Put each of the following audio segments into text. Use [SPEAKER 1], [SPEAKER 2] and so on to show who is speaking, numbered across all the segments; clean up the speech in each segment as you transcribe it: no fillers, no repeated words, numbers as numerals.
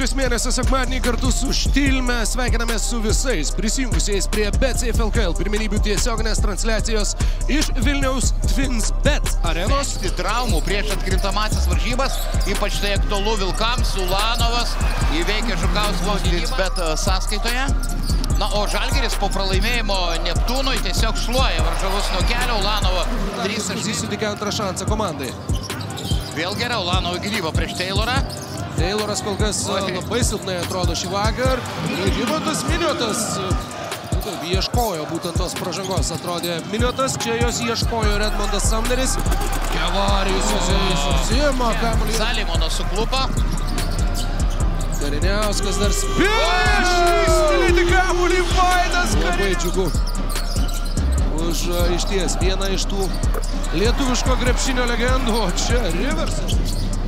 [SPEAKER 1] gegužės mėnesio sekmadienį kartu su Štilme sveikinamės su visais prisijungusiais prie BetSafe LKL pirmenybių tiesioginės transliacijos iš Vilniaus TwinsBet arenos.
[SPEAKER 2] Traumų prieš atkrintamąsias varžybas, ypač tai aktualu Vilkams. Ulanovas įveikė Žukausko TwinsBet sąskaitoje. Na, o Žalgiris po pralaimėjimo Neptūnui tiesiog šluoja varžovus nuo kelio. Ulanovo 3-6
[SPEAKER 1] sutikė antrą šansą komandai.
[SPEAKER 2] Vėl geriau Ulanovo gynyba prieš Taylorą.
[SPEAKER 1] Tayloras kol kas labai silpnai atrodo šį vakar. Žymantas Miniotas ieškojo būtent tos pražangos. Atrodė Miniotas, čia jos ieškojo Redmondas Samneris. Kevarijus susima kamuolį.
[SPEAKER 2] Salimonas suklupo.
[SPEAKER 1] Kariniauskas dar spės įstilyti kamuolį. Vaidas Kariniauskas. Labai džiugu. Už išties vieną iš tų lietuviško krepšinio legendų. O čia Riversas.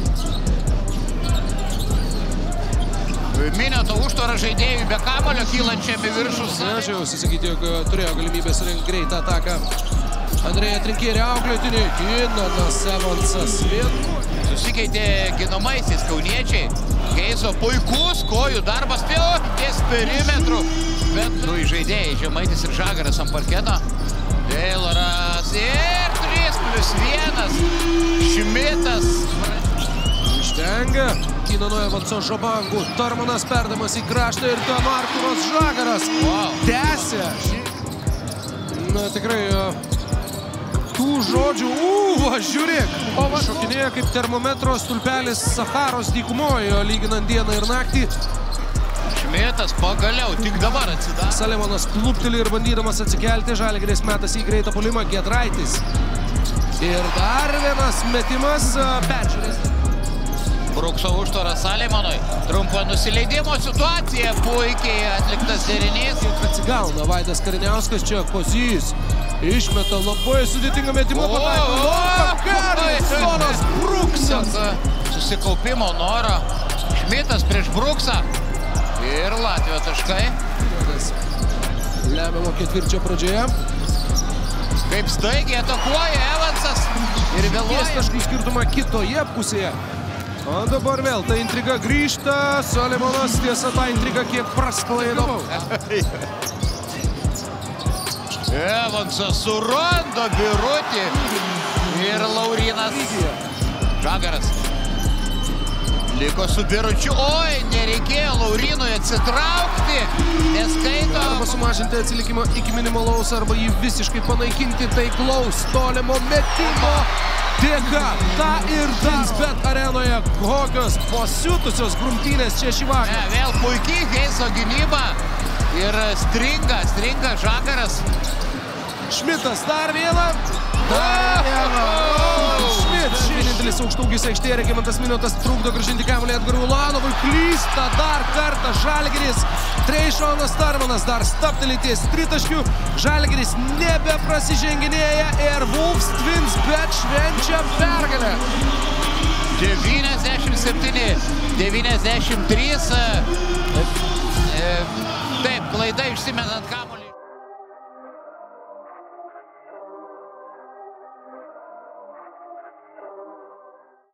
[SPEAKER 2] Minioto užtvara žaidėjų be kamuolio kylančiam į viršus.
[SPEAKER 1] Aš jau susakyti, jog turėjo galimybę surinkti greitą ataką. Andrėja Trinkierė auklėtinį. Ginanas Evansas.
[SPEAKER 2] Susikeitė ginamaisiais kauniečiai. Keiso puikus kojų darbas ties perimetru. Bet du žaidėjai, Žemaitis ir Žagaras ant parketo. Tayloras ir 3+1. Šmitas.
[SPEAKER 1] Išvengia Kinano Evanso žabangų. Tarmanas perdamas į kraštą ir ten Arturas Žagaras. Tęsia. Na tikrai tų žodžių. Žiūrėk. Šokinėja kaip termometro stulpelis Saharos dykumoje, lyginant dieną ir naktį.
[SPEAKER 2] Šmitas pagaliau, tik dabar atsidaro.
[SPEAKER 1] Salimonas klupteli ir bandydamas atsikelti. Žalgiris metas į greitą puolimą. Giedraitis. Ir dar vienas metimas peržiūrės.
[SPEAKER 2] Brukso užtvara Salimonui. Trumpo nusileidimo situacija. Puikiai atliktas derinys.
[SPEAKER 1] Atsigauna Vaidas Kariniauskas. Čia Kozys išmeta labai sudėtingą metimą. Jonas Bruksas.
[SPEAKER 2] Susikaupimo noro. Šmitas prieš Bruksą. Ir Latvijos taškai.
[SPEAKER 1] Lemiamo ketvirčio pradžioje.
[SPEAKER 2] Kaip staigiai atakuoja Evansas. Ir vėluoja.
[SPEAKER 1] Taškų skirtumą kitoje pusėje. O dabar vėl ta intriga grįžta. Salimonas tiesa tą intrigą kiek prasklaido.
[SPEAKER 2] Evansas suranda Birutį. Ir Laurynas Žagaras. Liko su Biručiu. Oi, nereikėjo Laurynui atsitraukti. Neskaito.
[SPEAKER 1] Arba sumažinti atsilikimą iki minimalaus, arba jį visiškai panaikinti taiklaus tolimo metimo. Dėka, ta ir TwinsBet arenoje. Kokios pasiutusios grumtynės čia šį vakarą.
[SPEAKER 2] Vėl puikiai Heiso gynyba. Ir stringa Žagaras.
[SPEAKER 1] Šmitas dar vieną. Šmit, vienintelis aukštaūgis aikštėje. Regimantas Miniotas trukdo grąžinti kamuolį Edgarui Ulanovui. Klysta dar kartą Žalgiris. Trejšonas Tarmanas dar stabteli ties tritaškių. Žalgiris nebeprasiženginėja ir Wolves TwinsBet švenčia pergalę.
[SPEAKER 2] 97-93. Taip, klaida išsimenant kamuolį.